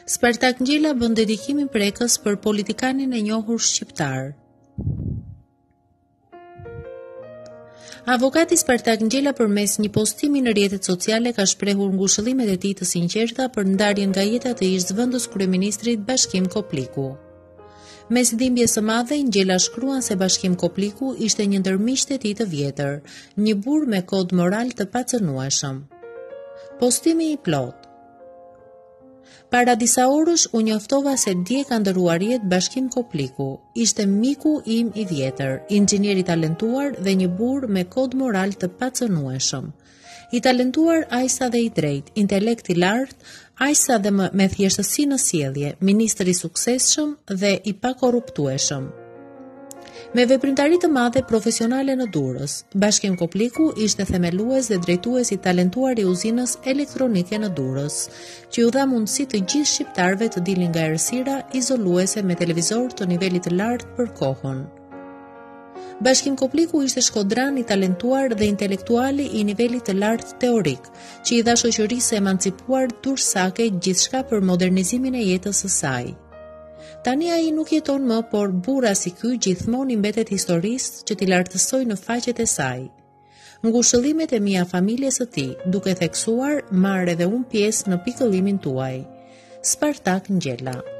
Spartak Ngjela bën dedikimin prekës për politikanin e njohur shqiptar. Avokati Spartak Ngjela përmes një postimi në rrjetet sociale ka shprehur ngushëllimet e tij të sinqerta për ndarjen nga jeta të ish-zëvendës kryeministrit Bashkim Kopliku. Mes dhimbjes së madhe, Ngjela shkruan se Bashkim Kopliku ishte një ndër miqtë e tij të vjetër, një burr me kod moral të pacënueshëm. Postimi i plot. Para disa orësh u njoftova se dje ka ndëruar jetë Bashkim Kopliku. Ishte miku im i vjetër, inxhinier i talentuar dhe një burr me kod moral të pacënueshëm. I talentuar aq sa dhe i drejt, intelekt i lartë, aq sa dhe me thjeshtësi në sjellje, ministër i suksesshëm dhe i pakorruptueshëm. Me veprimtari të madhe profesionale në Durrës, Bashkim Kopliku ishte themelues dhe drejtues i talentuar i uzinës elektronike në Durrës, që u dha mundësi të gjithë shqiptarëve të dilin nga errësira izoluese me televizor të nivelit të lartë për kohën. Bashkim Kopliku ishte shkodran i talentuar dhe intelektuali i nivelit të lartë teorik, që i dha shoqërisë emancipuar dursake gjithçka për modernizimin e jetës së saj. Tani ai nuk jeton më, por burra si ky gjithmonë i mbetet historisë që t'i lartësoj në faqet e saj. Ngushëllimet e mia familjes së tij, duke theksuar, marr edhe unë pjesë në pikëllimin tuaj. Spartak Ngjela.